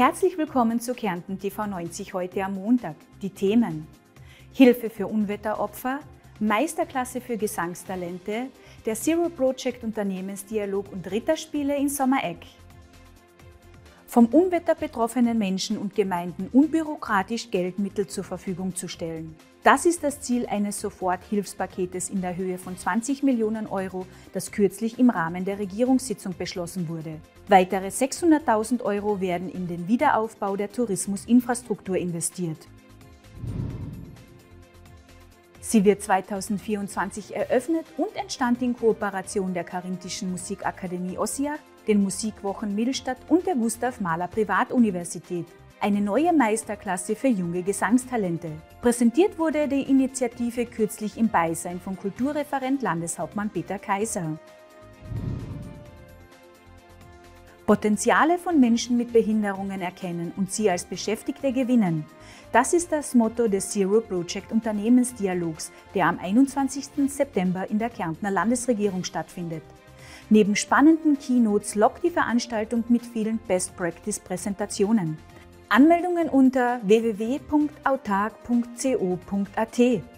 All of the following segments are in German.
Herzlich willkommen zu Kärnten TV90 heute am Montag. Die Themen: Hilfe für Unwetteropfer, Meisterklasse für Gesangstalente, der Zero Project Unternehmensdialog und Ritterspiele in Sommeregg. Vom Unwetter betroffenen Menschen und Gemeinden unbürokratisch Geldmittel zur Verfügung zu stellen. Das ist das Ziel eines Soforthilfspaketes in der Höhe von 20 Millionen Euro, das kürzlich im Rahmen der Regierungssitzung beschlossen wurde. Weitere 600.000 Euro werden in den Wiederaufbau der Tourismusinfrastruktur investiert. Sie wird 2024 eröffnet und entstand in Kooperation der Karinthischen Musikakademie Ossiach, den Musikwochen Millstatt und der Gustav Mahler Privatuniversität. Eine neue Meisterklasse für junge Gesangstalente. Präsentiert wurde die Initiative kürzlich im Beisein von Kulturreferent Landeshauptmann Peter Kaiser. Potenziale von Menschen mit Behinderungen erkennen und sie als Beschäftigte gewinnen. Das ist das Motto des Zero Project Unternehmensdialogs, der am 21. September in der Kärntner Landesregierung stattfindet. Neben spannenden Keynotes lockt die Veranstaltung mit vielen Best-Practice-Präsentationen. Anmeldungen unter www.autark.co.at.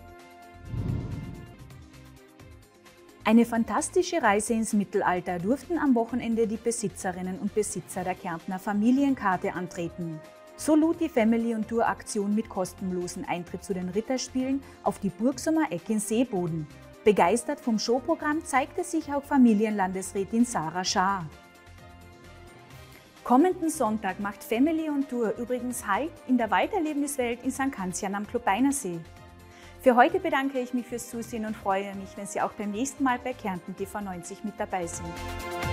Eine fantastische Reise ins Mittelalter durften am Wochenende die Besitzerinnen und Besitzer der Kärntner Familienkarte antreten. So lud die Family on Tour Aktion mit kostenlosen Eintritt zu den Ritterspielen auf die Burg Sommeregg in Seeboden. Begeistert vom Showprogramm zeigte sich auch Familienlandesrätin Sarah Schaar. Kommenden Sonntag macht Family on Tour übrigens Halt in der Walderlebniswelt in St. Canzian am Klobeinersee. Für heute bedanke ich mich fürs Zusehen und freue mich, wenn Sie auch beim nächsten Mal bei Kärnten TV90 mit dabei sind.